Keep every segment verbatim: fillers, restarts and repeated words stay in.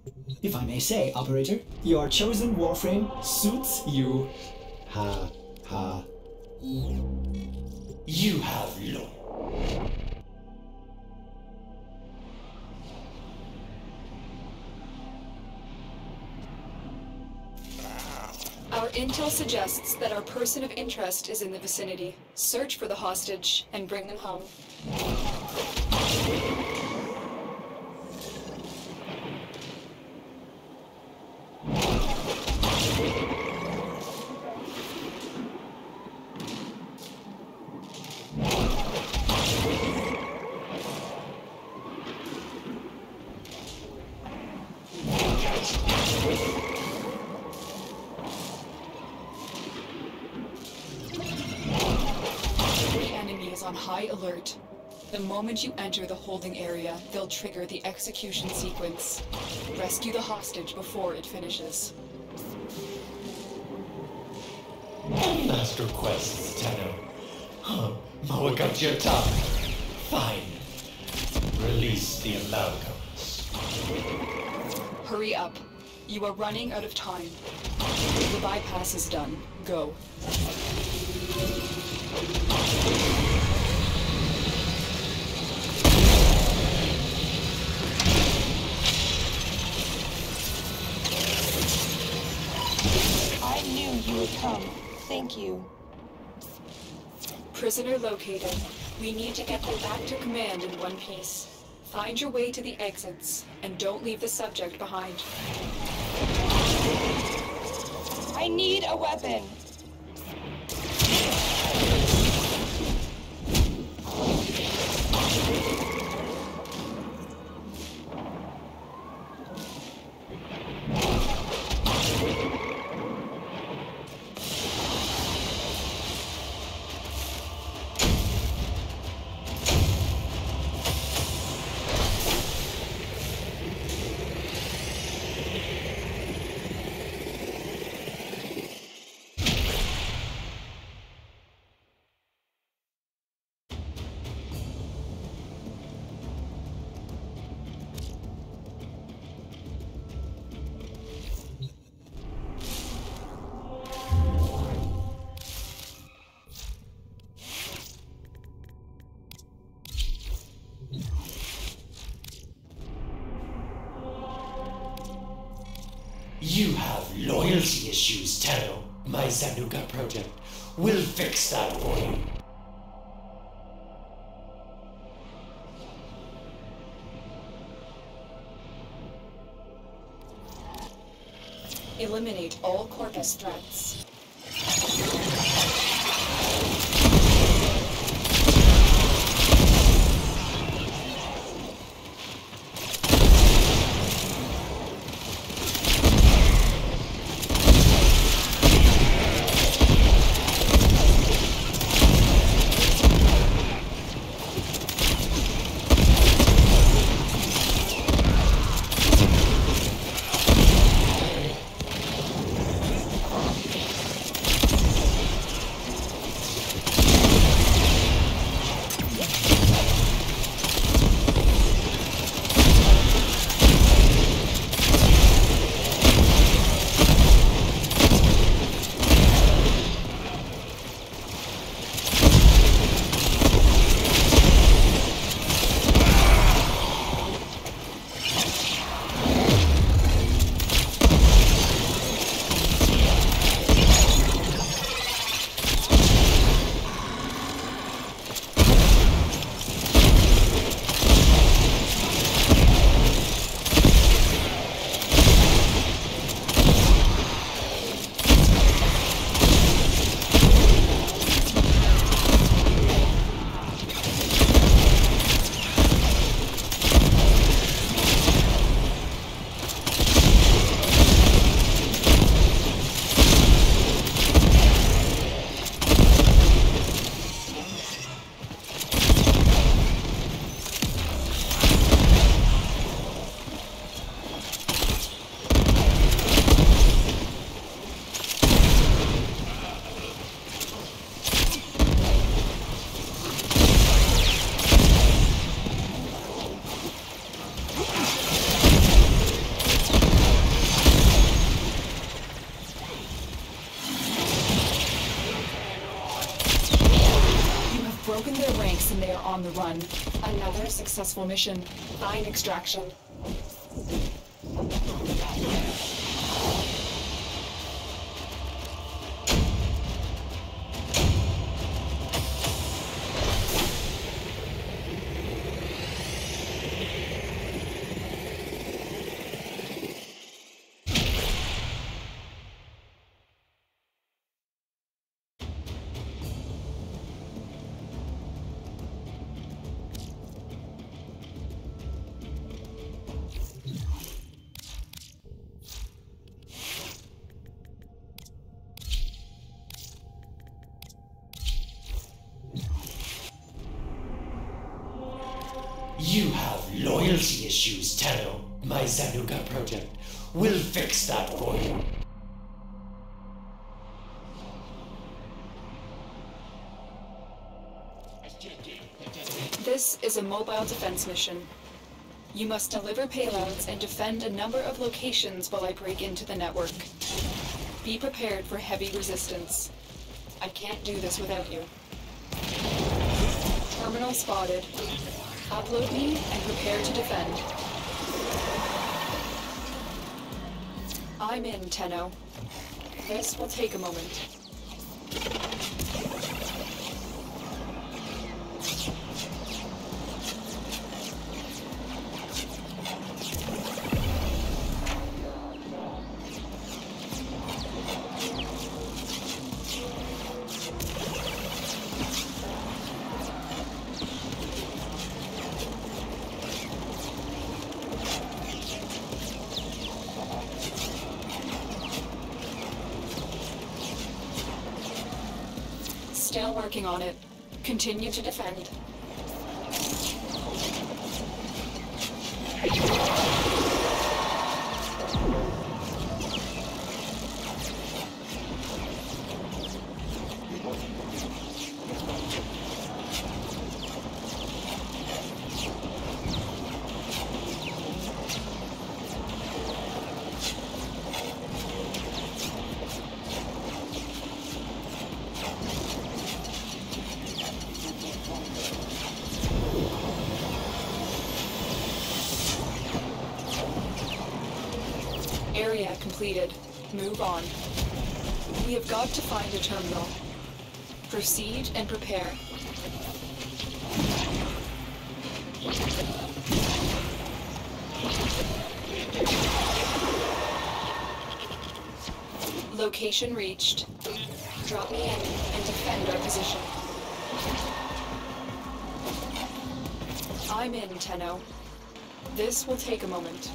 If I may say, Operator, your chosen warframe suits you. Ha, ha. You have lo- Our intel suggests that our person of interest is in the vicinity. Search for the hostage and bring them home. On high alert. The moment you enter the holding area, they'll trigger the execution sequence. Rescue the hostage before it finishes. Last requests, Tenno. Huh, Mowagat your tongue. Fine. Release the amalgams. Hurry up. You are running out of time. The bypass is done. Go. I knew you would come. Thank you. Prisoner located. We need to get them back to command in one piece. Find your way to the exits, and don't leave the subject behind. I need a weapon. You have loyalty issues, Tenno. My Zanuka project will fix that for you. Eliminate all Corvus threats. on the run. Another successful mission. Find extraction. You have loyalty issues, Tenno. My Zanuka project will fix that for you. This is a mobile defense mission. You must deliver payloads and defend a number of locations while I break into the network. Be prepared for heavy resistance. I can't do this without you. Terminal spotted. Upload me and prepare to defend. I'm in, Tenno. This will take a moment. Still working on it. Continue to defend. Area completed. Move on. We have got to find a terminal. Proceed and prepare. Location reached. Drop me in and defend our position. I'm in, Tenno. This will take a moment.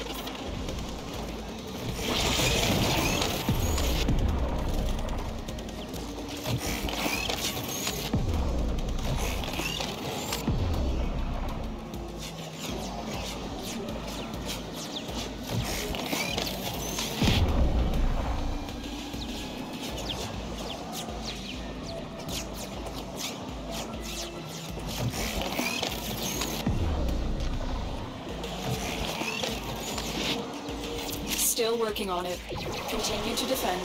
Still working on it. Continue to defend.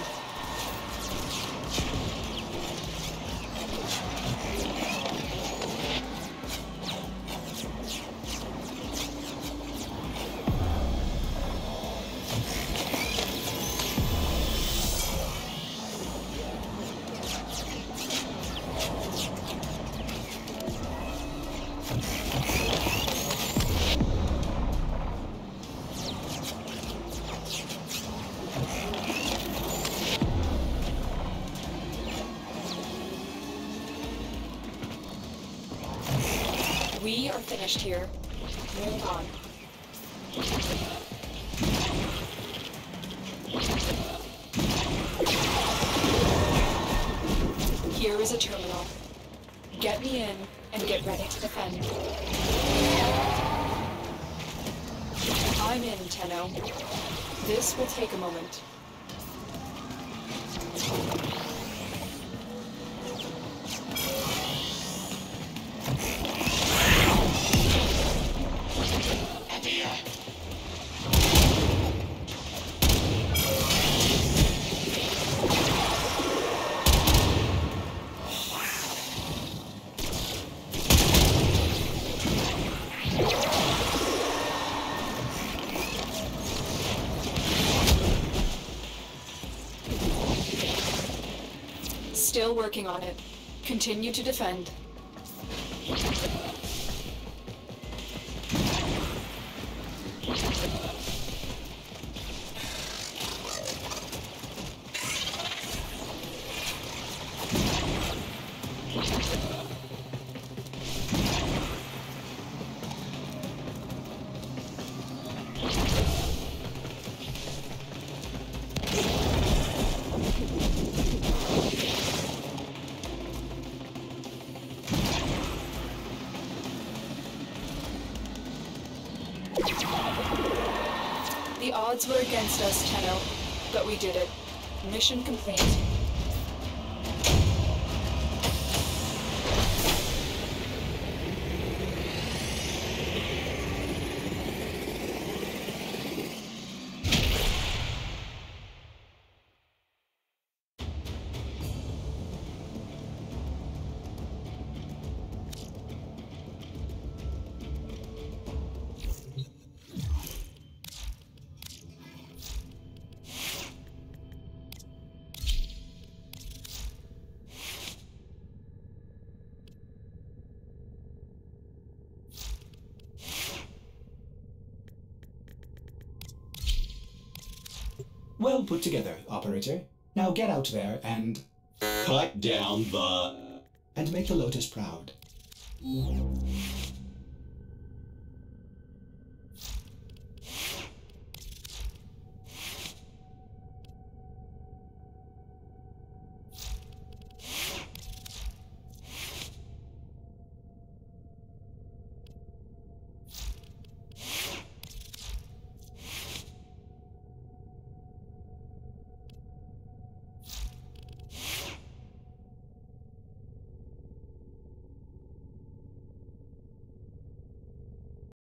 We are finished here. Move on. Here is a terminal. Get me in and get ready to defend. I'm in, Tenno. This will take a moment. Still working on it. Continue to defend. The odds were against us, Tenno, but we did it. Mission complete. Well put together, operator. Now get out there and... Cut down the... and make the Lotus proud.